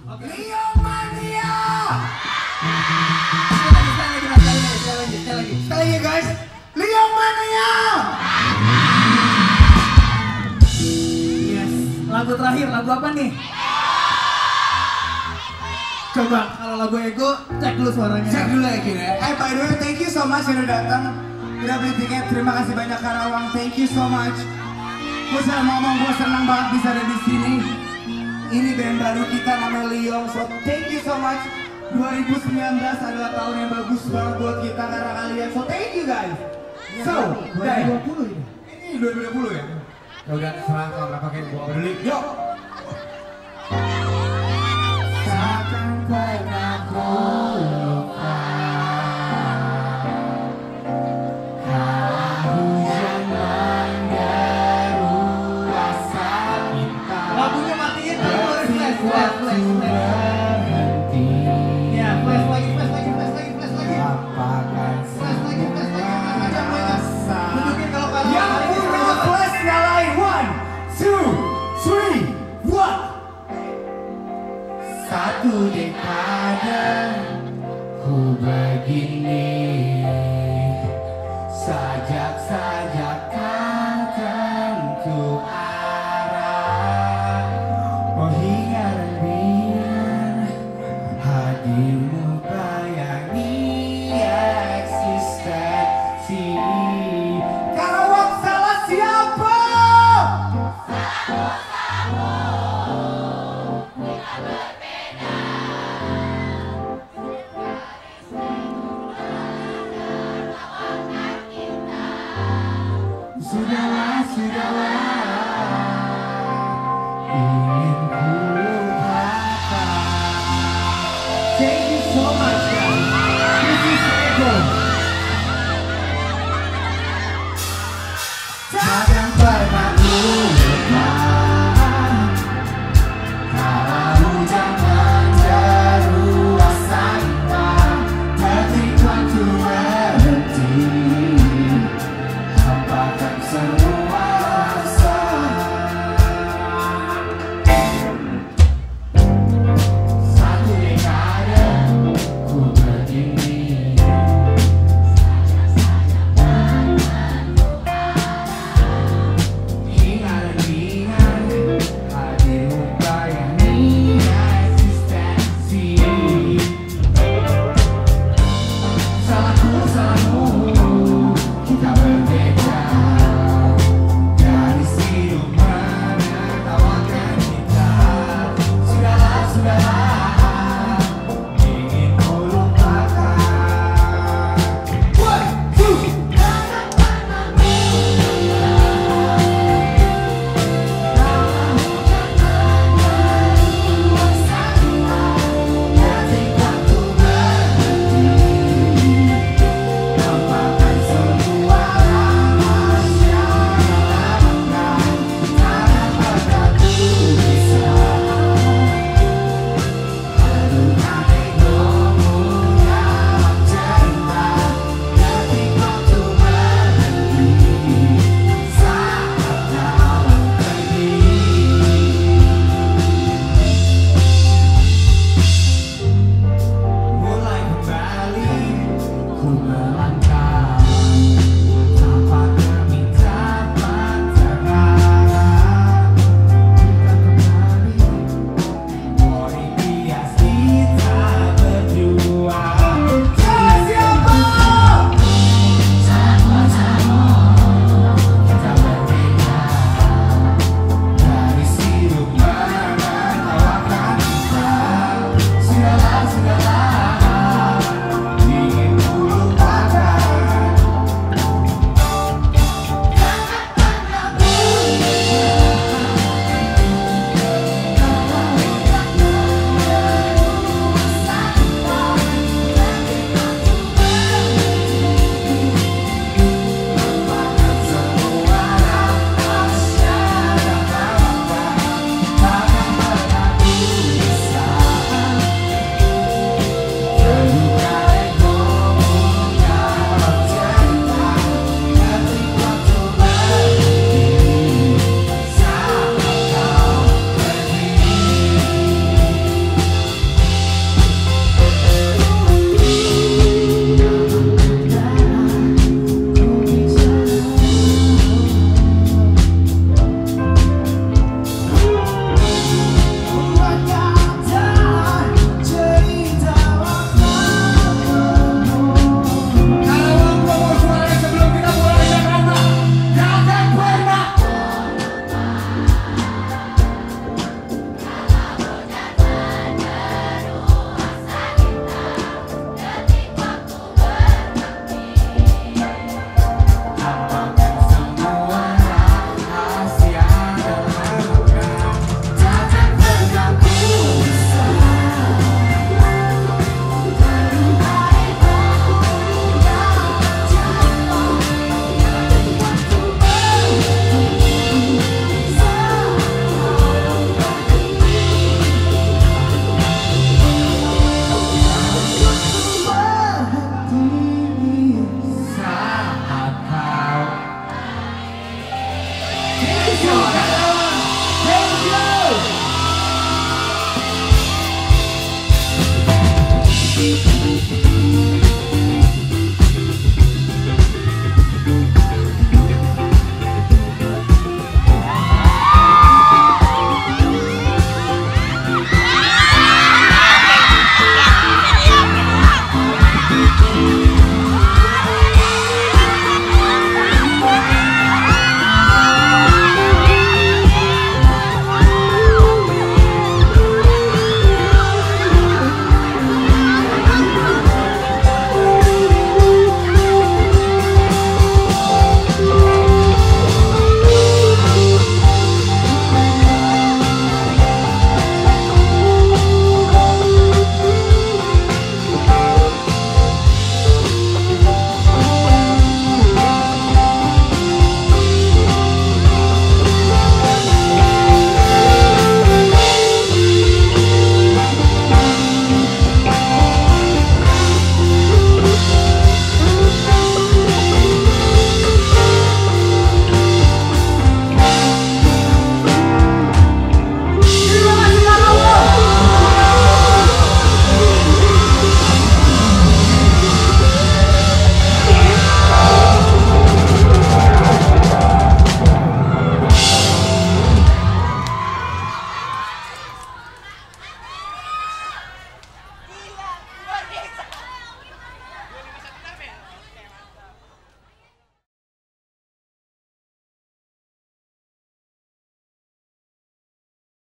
Oke. Leo Mania. Sekali lagi guys. Leo Mania. Yes. Lagu terakhir, lagu apa nih? Coba kalau lagu Ego cek dulu suaranya. Cek dulu ya Kin ya. By the way, thank you so much yang udah datang. Udah beli tiket, terima kasih banyak Karawang. Thank you so much. Gue sama ngomong, gue senang banget bisa ada di sini. Ini band baru kita namanya Leo. So thank you so much. 2019 adalah tahun yang bagus banget buat kita karena kalian. So thank you guys. So, 2020 ini. ini 2020 ya? Ya udah serang kalau nggak pakai gua peduli. Yuk. Takkan pernah ku lupa hujan menderu rasa cinta. Lagunya matiin terus flash. Berhenti. Ya, flash lagi. Apakan Flash lagi. Tunjukin kalau kalian yang punya flash nyalain 1, 2, 3, 1. Satu dekade ku begini sajak saja